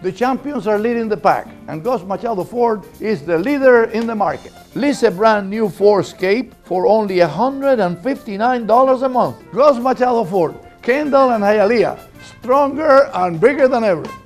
The champions are leading the pack, and Gus Machado Ford is the leader in the market. Lease a brand new Ford Escape for only $159 a month. Gus Machado Ford, Kendall and Hialeah, stronger and bigger than ever.